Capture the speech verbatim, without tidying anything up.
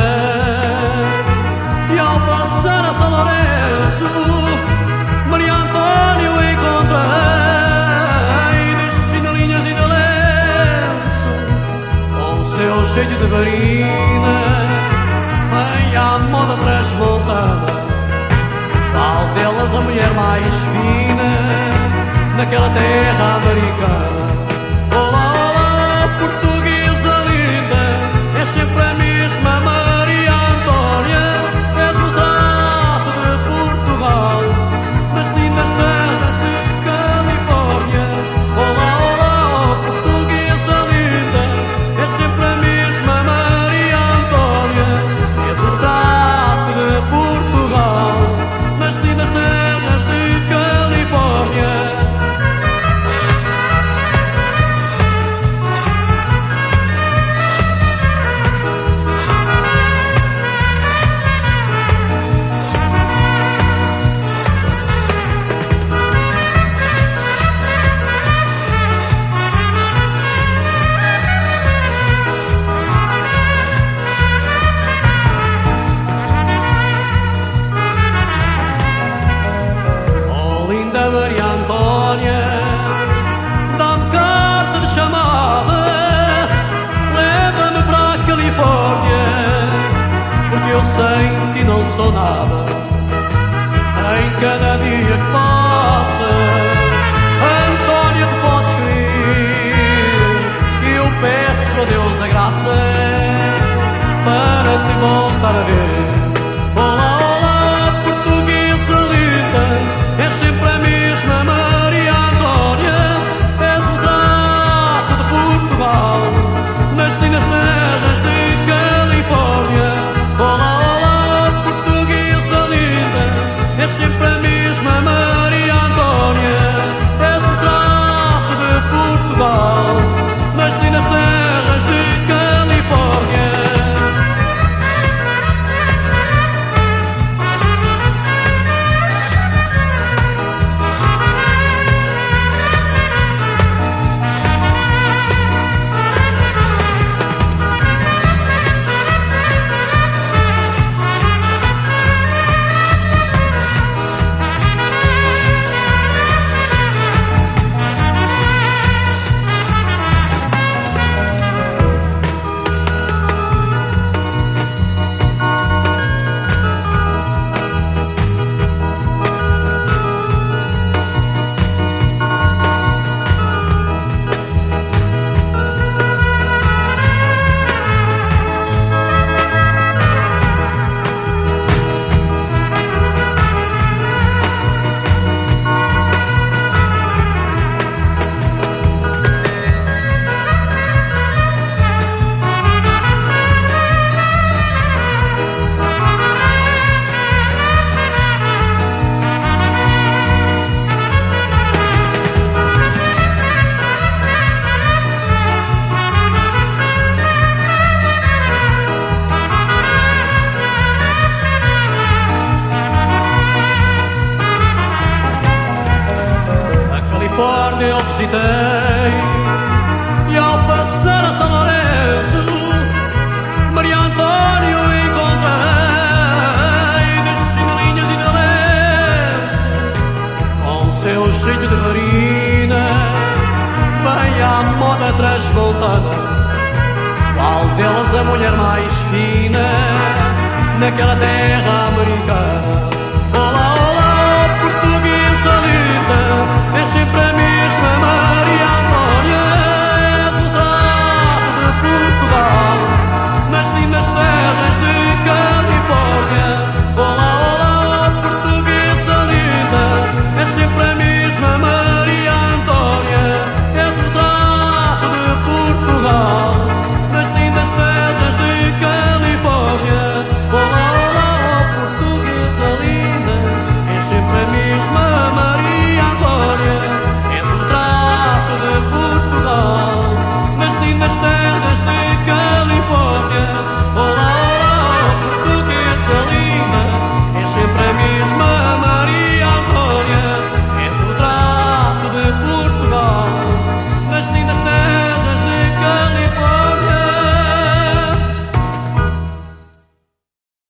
E ao passar a São Lourenço, Maria Antônio encontrei de chinelinhas e de lenço, com o seu jeito de varina, bem à moda transmontada. Qual delas a mulher mais fina naquela terra americana? Olá, olá, portuguesa linda, é sempre a mesma Maria Antônia. És o trato de Portugal, nas lindas terras de Califórnia. Olá, olá, portuguesa linda, é sempre a mesma Maria Antônia. És o trato de Portugal, nas lindas terras de Califórnia. Maria Antônia, dá-me carta de chamada, leva-me para a Califórnia, porque eu sem ti não sou nada. Em cada dia que passa, Antônia, te podes vir, eu peço a Deus a graça para te voltar a ver. Olá, olá, portuguesa linda, és sempre a mesma Maria Antônia. És o trato de Portugal, nas lindas terras de Califórnia. Olá, olá, portuguesa linda, és sempre a mesma Maria Antônia. És o trato de Portugal, nas lindas terras de Califórnia. Califórnia eu visitei, e ao passar a São Lourenço, Maria Antônio encontrei nas chinelinhas e de lenço, com o seu jeito de varina, bem à moda transmontada. Qual delas a mulher mais fina naquela terra